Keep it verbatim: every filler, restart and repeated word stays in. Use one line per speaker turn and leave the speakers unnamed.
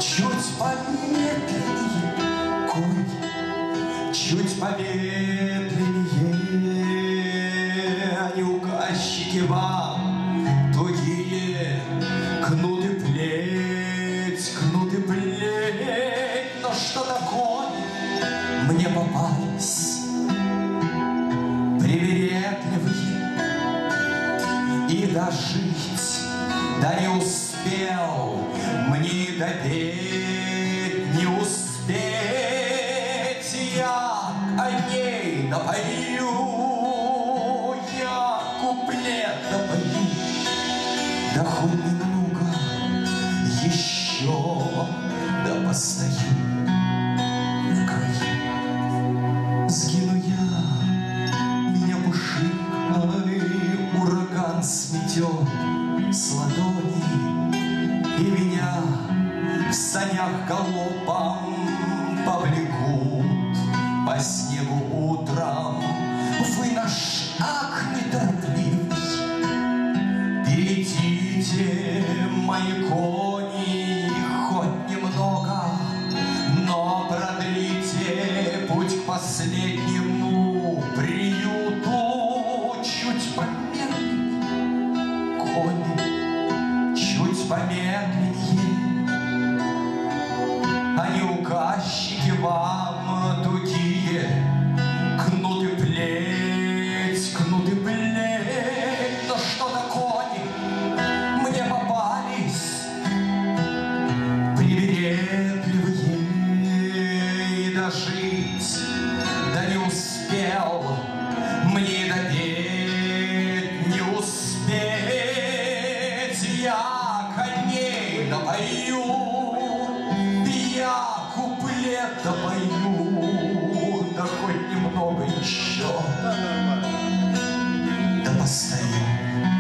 Чуть помедленнее, конь, чуть помедленнее, они указчики вам тугие, кнут и плеть, кнут и плеть. Но что-то конь мне попались привередливые, и дожить да не успел мне допеть, не успеть. Я коней напою, я куплет напою, да хоть немного еще, да постою на краю. Сгину я, меня пушинкой ураган сметет с ладони, и меня в санях галопом повлекут по снегу утром. Вы на шаг неторопливый, перейдите, мои кони, хоть немного, но продлите путь к последнему приюту. Чуть помедленнее, кони, чуть помедленнее, они указчики вам тугие, кнут и плеть, кнут и плеть. Но что-то кони мне попались привередливые, и дожить да не успел мне допеть, не успеть. Я коней напою, я куплет допою, да хоть немного еще, да постою.